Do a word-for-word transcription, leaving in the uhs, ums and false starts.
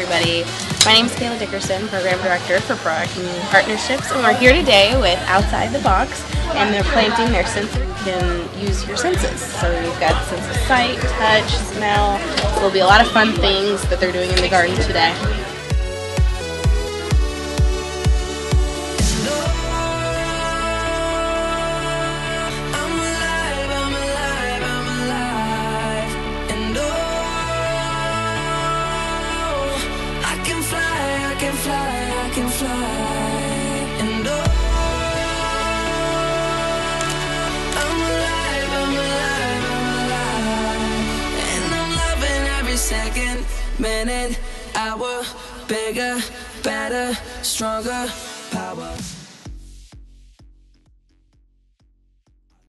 everybody. My name is Kayla Dickerson, Program Director for Proact Community Partnerships, and we're here today with Outside the Box, and they're planting their sensor. You can use your senses. So you've got sense of sight, touch, smell. There will be a lot of fun things that they're doing in the garden today. I can fly, I can fly, and oh, I'm alive, I'm alive, I'm alive, and I'm loving every second, minute, hour, bigger, better, stronger, power.